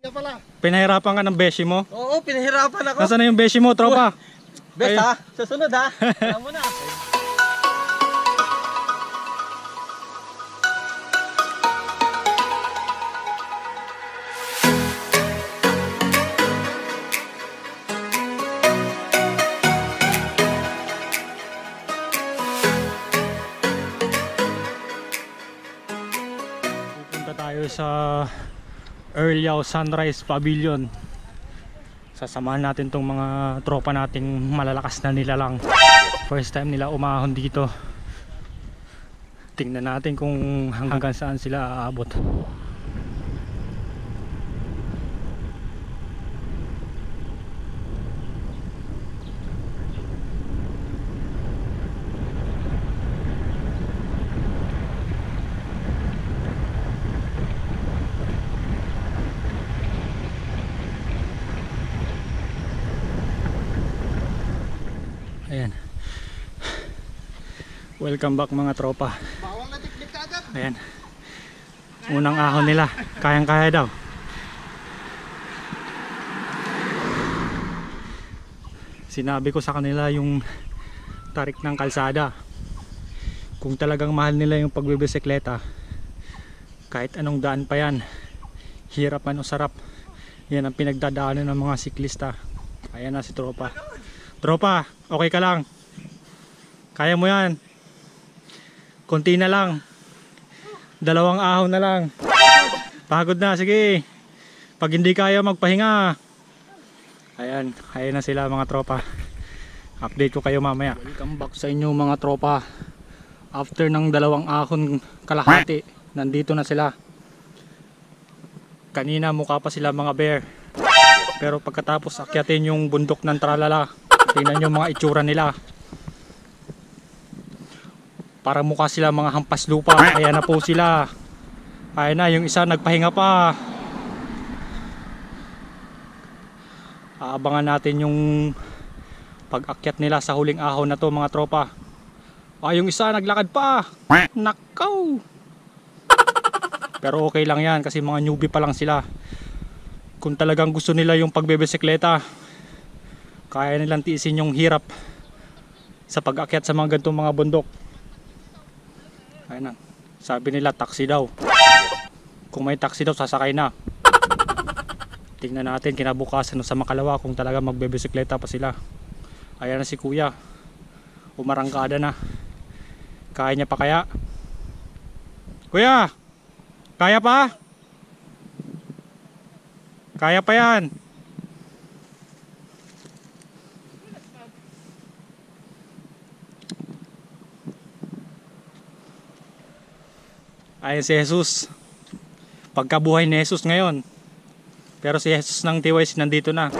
Pinahirapan ka ng beshi mo? Oo, pinahirapan ako. Nasaan na yung beshi mo, tropa? Best ha, susunod ha. Alam mo na. Pupunta tayo sa Earliao Sunrise Pavilion. Sasamahan natin tong mga tropa nating malalakas na nilalang. First time nila umahon dito. Tingnan natin kung hanggang saan sila aabot. Ayan. Welcome back mga tropa. Ayan. Unang ahon nila. Kayang-kaya daw. Sinabi ko sa kanila yung tarik ng kalsada. Kung talagang mahal nila yung pagbibisikleta, kahit anong daan pa yan, hirap man o sarap, yan ang pinagdadaanan ng mga siklista. Ayan na si tropa. Tropa, okay ka lang? Kaya mo yan? Konti na lang. 2 ahon na lang. Pagod na, sige. Pag hindi kaya magpahinga. Ayan, ayan na sila mga tropa. Update ko kayo mamaya. Welcome back sa inyo mga tropa. After ng 2 ahon kalahati, nandito na sila. Kanina mukha pa sila mga bear. Pero pagkatapos akyatin yung bundok ng tralala, tingnan nyo mga itsura nila. Para mukha sila mga hampas lupa. Ayan na po sila. Ayan na, yung isa nagpahinga pa. Aabangan natin yung pag-akyat nila sa huling ahon na to mga tropa. Yung isa naglakad pa. Nakaw. Pero okay lang yan kasi mga newbie pa lang sila. Kung talagang gusto nila yung pagbebisikleta, kaya nilang tiisin yung hirap sa pag-akyat sa mga ganitong mga bundok. Ayun na. Sabi nila taxi daw. Kung may taxi daw sasakay na. Tingnan natin kinabukasan sa Makalawa kung talaga magbebisikleta pa sila. Ayan na si kuya. Umarangkada na. Kaya niya pa kaya? Kuya! Kaya pa? Kaya pa yan. Ayan si Jesus. Pagkabuhay ni Jesus ngayon. Pero si Jesus ng TYC nandito na.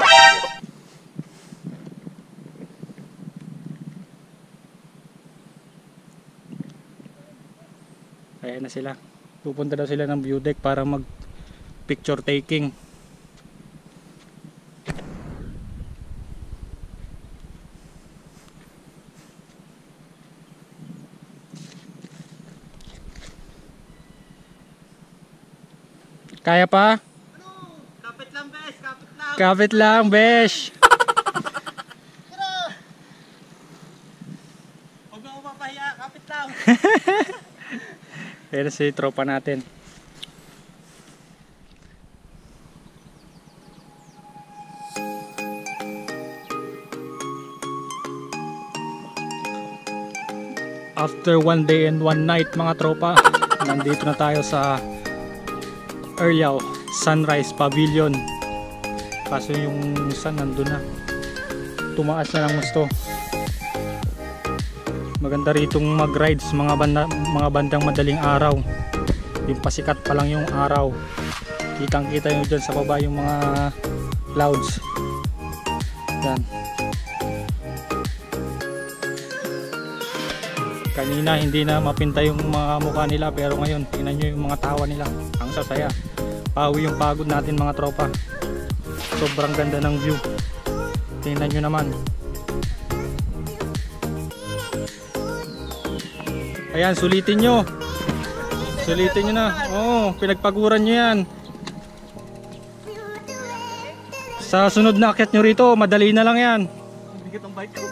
Ayan na sila. Pupunta daw sila ng view deck para mag picture taking. Kaya pa? Kapit lang, besh. Kapit lang. Kapit lang, besh. Huwag mo mapahiya. Kapit lang. Ayan si tropa natin. After 1 day and 1 night mga tropa, nandito na tayo sa Earliao Sunrise Pavilion. Kaso yung sun nandun na. Tumaas na lang gusto. Maganda ritong mag-rides mga bandang madaling araw. Yung pasikat pa lang yung araw. Kitang kita nyo dyan sa baba yung mga clouds. Yan. Kanina hindi na mapinta yung mga mukha nila, pero ngayon tingnan nyo yung mga tawa nila. Ang sasaya. Pawi yung pagod natin mga tropa. Sobrang ganda ng view. Tingnan nyo naman. Ayan, sulitin nyo. Sulitin nyo na. Oo, pinagpaguran nyo yan. Sa sunod na akyat nyo rito, madali na lang yan. Bigat ang bike ko.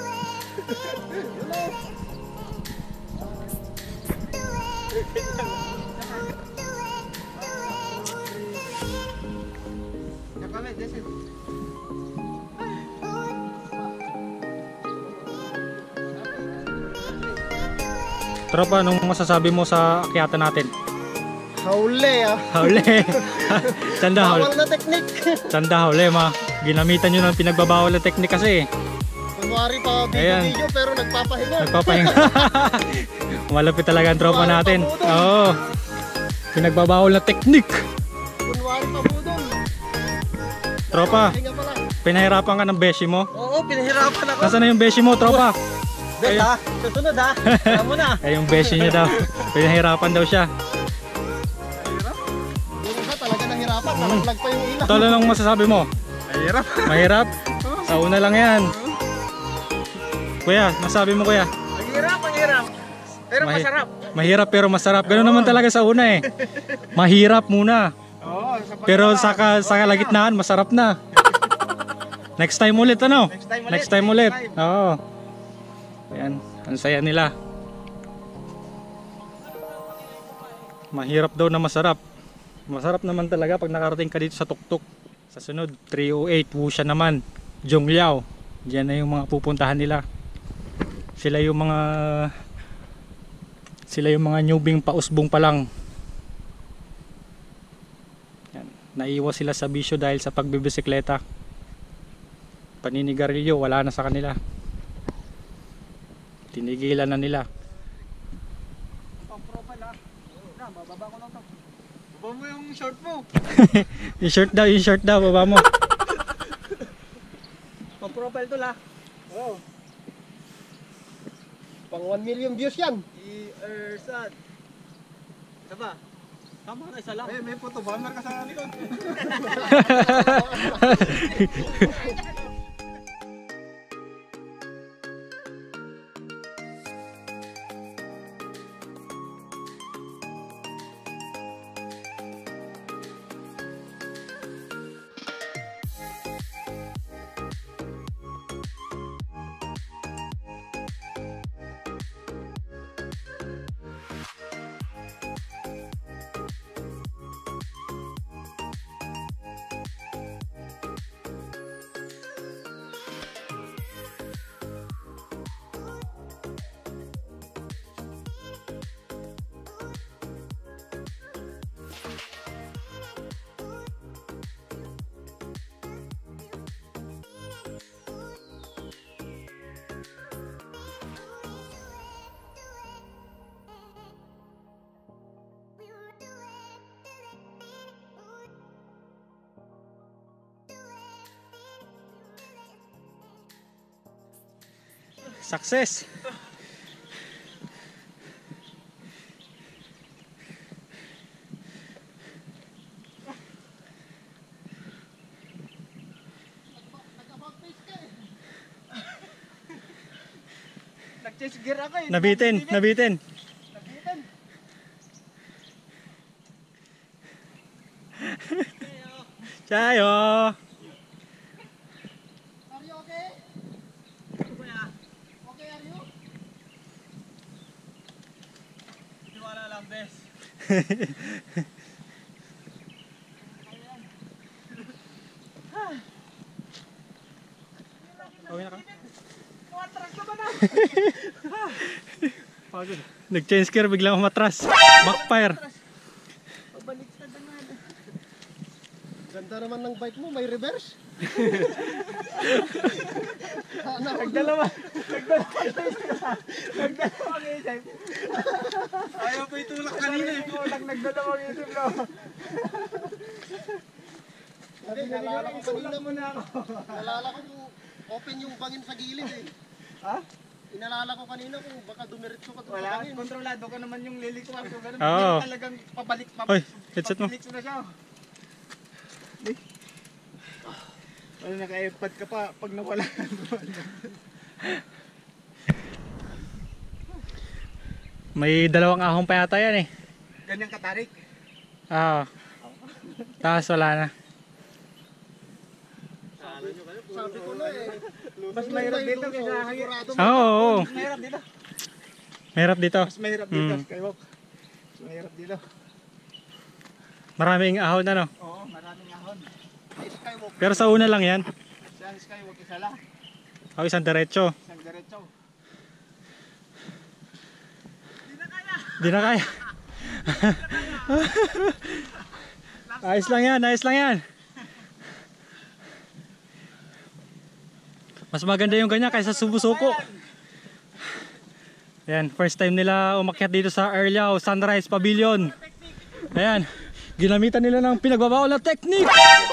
Tropa, anong masasabi mo sa akyatan natin? Hauli ah. Huli. Tanda huli. Bawal na teknik. Tanda huli ma. Ginamitan nyo ng pinagbabawal na teknik kasi. Kunwari pa Ayan. video pero nagpapahinga. Nagpapahinga. Malapit talaga ang tropa Kunwari natin. pa budol. Oo. Pinagbabawal na teknik. Kunwari pa budol. Tropa, Hinga pala. pinahirapan ka ng beshi mo. Oo, pinahirapan ako. Nasaan na yung beshi mo, tropa? Bes ha, susunod ha. Alam mo na. Ay, yung beshi niya daw. Pinahirapan daw siya. Yung isa talaga nahirapan. Nalaglag pa yung ilaw. Tolo lang masasabi mo. Mahirap. Mahirap? Sa una lang yan. Kuya, masabi mo kuya. Mahirap, mahirap. Pero Mahi- masarap. Mahirap pero masarap. Ganun naman talaga sa una eh. Mahirap muna. Oo, Pero sa kalagitnaan, masarap na. Next time ulit ano? Next time ulit. Oo. Ayan, ang saya nila. Mahirap daw na masarap. Masarap naman talaga pag nakarating ka dito sa tuktok. Sa sunod, 308, Wusha naman. Zhongliao. Diyan na yung mga pupuntahan nila. Sila yung mga newbing pausbong pa lang. Yan. Naiwas sila sa bisyo dahil sa pagbibisikleta. Paninigarilyo, wala na sa kanila. Tinigilan na nila. Pang-profile ha. Na, bababa ko lang to. Baba mo yung short mo. Yung shirt daw, baba mo. Pang-profile to la. Oo. Pang 1 million views yan. I-ersad. Isa ba? Tama na, isa lang. May photo banner ka sa likod. Success! Nag-chase gear ako eh. Nabitin. Nabitin. Chayo! Are you okay? Okay, are you? Wala lang, bes. Okay na ka? Matras ka ba na? Pagod. Nag-change gear, biglang umatras. Backfire. Pabalik sa naman. Ganda naman ng bike mo, may reverse. Nagdalawa. Nagdalawang isip. Ayaw pa itulak kanina eh. Nagdalawang isip na. Hindi, nalala ko kanina mo na ako. Nalala ko kung open yung bangin sa gilid eh. Ha? Inalala ko kanina kung baka dumiretso ka doon sa bangin. Kontrolado ka naman yung lilikuan ko. Ganun, Oo. talagang pabalik. Hoy, headset mo. Pabalik na siya. Wala naka-airpod ka pa pag nawala. May dalawang ahong pa yata yan eh. Ganyang katarik. Ah. Tapos wala na. Sabi ko na eh. Mas mahirap dito kaysa sigurado Oo. Mas mahirap dito. Mahirap dito. Mas mahirap dito. Skywalk. Mas mahirap dito. Maraming ahon ano. Oo, maraming ahon. Skywalk. Pero sa una lang yan. Sa skywalk isa lang. O isang diretso. Isang diretso. Di na kaya. Ayos lang yan, ayos lang yan. Mas maganda yung ganyan kaysa subusuko. Ayan, first time nila umakyat dito sa Erliao Sunrise Pavilion. Ayan, ginamitan nila ng pinagbabawal na technique.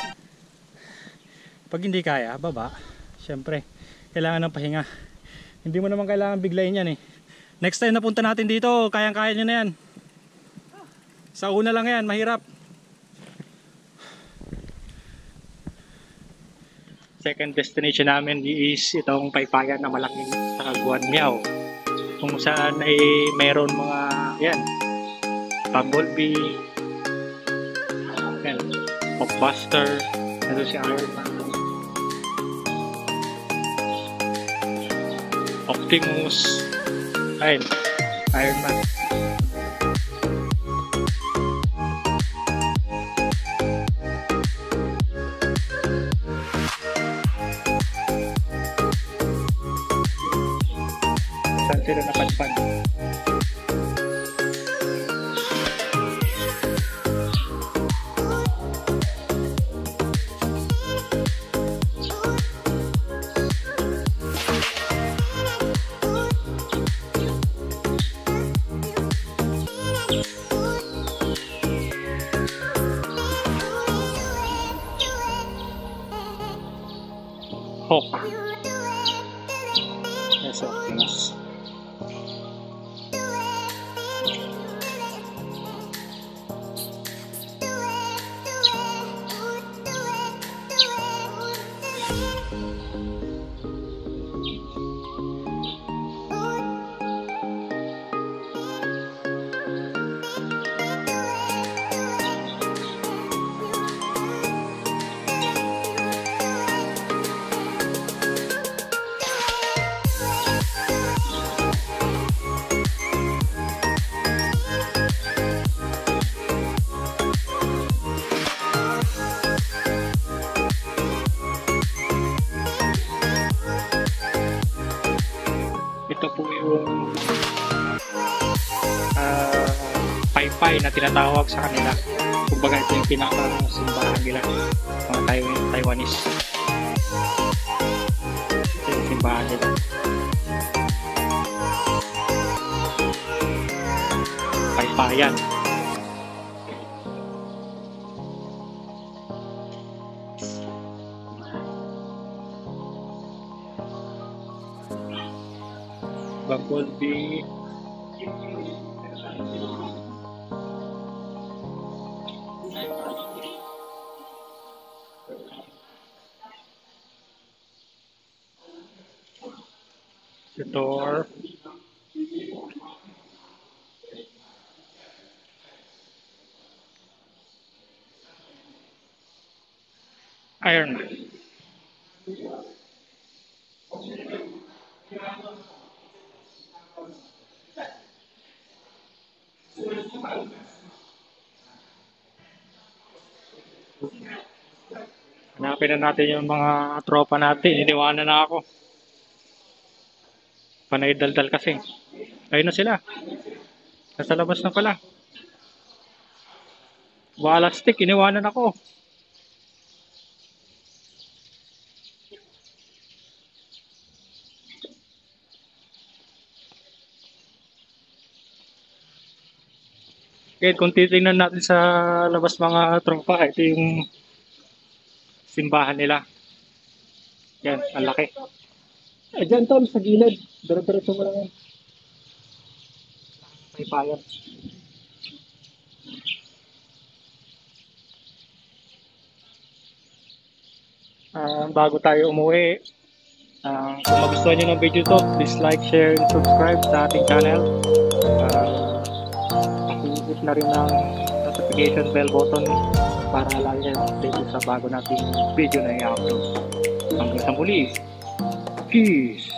Pag hindi kaya, baba. Siyempre, kailangan ng pahinga. Hindi mo naman kailangan biglayin yan eh. Next time na punta natin dito, kayang-kaya nyo na yan. Sa una lang yan, mahirap. Second destination namin is itong paypayan na malaking sa Guanmiao. Kung saan ay mayroon mga, yan, Bumblebee, yan, Blockbuster, ano si Iron Man, Optimus, ayun, Iron Man. Saan sila napadpad? Hawk. Yes, Optimus. Ito po yung paypay na tinatawag sa kanila. Kumbaga ito yung pinaka-simbahan nila, mga Taiwanese. Ito yung simbahan nila. Paypayan. Bumblebee. Door. Iron Man. Hanapin na natin yung mga tropa natin. Iniwanan na ako. Panay daldal kasi. Ayun na sila. Nasa labas na pala. Wala stick. Iniwanan ako. Okay, kung titingnan natin sa labas mga tropa, ito yung simbahan nila. Yan, ang laki. Diyan Tom, sa gilid. Dire-diretso mo lang yan. May payan. Bago tayo umuwi, kung magustuhan nyo ng video to, please like, share, and subscribe sa ating channel. Pakihit na rin ng notification bell button para lagi kayo update sa bago nating video na i-upload. Hanggang sa muli. Peace!